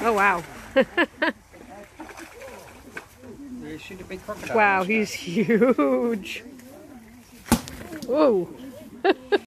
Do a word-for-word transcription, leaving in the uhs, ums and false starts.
Oh, wow. You shoot a big crocodile. Wow, he's huge. Whoa.